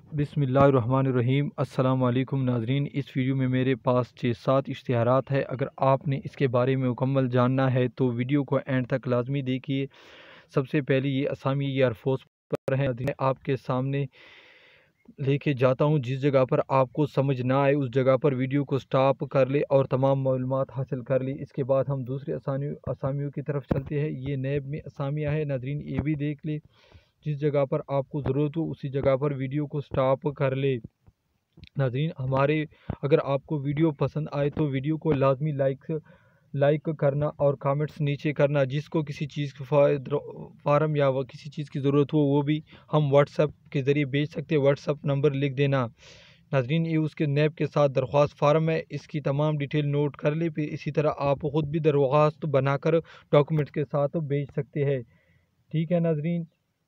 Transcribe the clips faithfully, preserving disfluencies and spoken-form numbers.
बिस्मिल्लाहिर्रहमानिर्रहीम। अस्सलाम वालेकुम नाज़रीन। इस वीडियो में मेरे पास छः सात इश्तिहारात है। अगर आपने इसके बारे में मुकम्मल जानना है तो वीडियो को एंड तक लाजमी देखिए। सबसे पहले ये असामी एयरफोर्स पर है। मैं आपके सामने लेके जाता हूँ। जिस जगह पर आपको समझ ना आए उस जगह पर वीडियो को स्टॉप कर ले और तमाम मालूमात हासिल कर ली। इसके बाद हम दूसरे असामी असामियों की तरफ चलते हैं। ये नैब में असामिया है नाज़रीन, ये भी देख ले। जिस जगह पर आपको ज़रूरत हो उसी जगह पर वीडियो को स्टॉप कर ले। नाज़रीन, हमारे अगर आपको वीडियो पसंद आए तो वीडियो को लाजमी लाइक लाइक करना और कमेंट्स नीचे करना। जिसको किसी चीज़ की फार्म या किसी चीज़ की ज़रूरत हो वो भी हम व्हाट्सएप के ज़रिए भेज सकते हैं। व्हाट्सएप नंबर लिख देना। नाज़रीन, ये उसके नैब के साथ दरख्वास्त फार्म है, इसकी तमाम डिटेल नोट कर ले। फिर इसी तरह आप ख़ुद भी दरख्वास्त बनाकर डॉक्यूमेंट्स के साथ भेज सकते हैं। ठीक है नाज़रीन,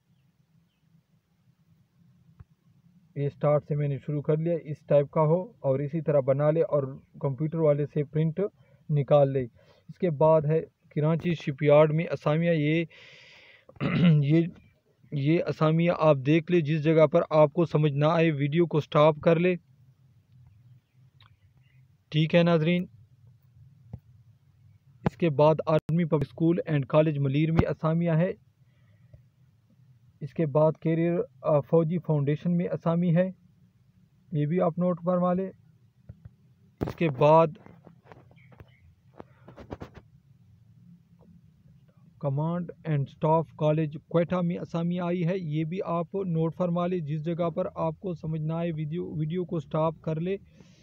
ये स्टार्ट से मैंने शुरू कर लिया। इस टाइप का हो और इसी तरह बना ले और कंप्यूटर वाले से प्रिंट निकाल ले। इसके बाद है कराची शिपयार्ड में असामिया। ये ये ये असामिया आप देख ले। जिस जगह पर आपको समझ ना आए वीडियो को स्टॉप कर ले। ठीक है नाजरीन। इसके बाद army public school and college Malir में असामिया है। इसके बाद कैरियर फौजी फाउंडेशन में असामी है, ये भी आप नोट फरमा लें। इसके बाद command and staff college Quetta में असामी आई है, ये भी आप नोट फरमा लें। जिस जगह पर आपको समझ ना आए वीडियो वीडियो को स्टॉप कर ले।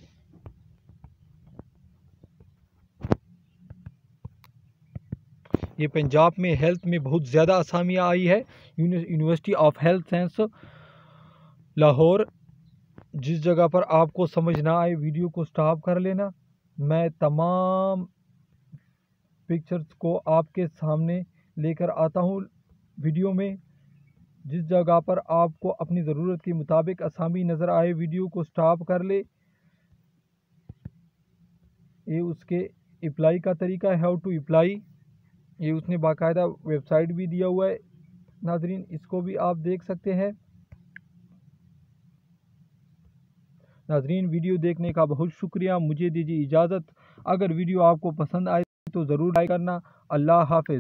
ये पंजाब में हेल्थ में बहुत ज़्यादा असामियाँ आई है। University of health science Lahore. जिस जगह पर आपको समझ ना आए वीडियो को स्टॉप कर लेना। मैं तमाम पिक्चर्स को आपके सामने लेकर आता हूँ वीडियो में। जिस जगह पर आपको अपनी ज़रूरत के मुताबिक असामी नज़र आए वीडियो को स्टॉप कर ले। ये उसके अप्लाई का तरीका है, हाउ टू अप्लाई। ये उसने बाकायदा वेबसाइट भी दिया हुआ है नाजरीन, इसको भी आप देख सकते हैं। नाजरीन, वीडियो देखने का बहुत शुक्रिया। मुझे दीजिए इजाज़त। अगर वीडियो आपको पसंद आए तो ज़रूर लाइक करना। अल्लाह हाफ़िज़।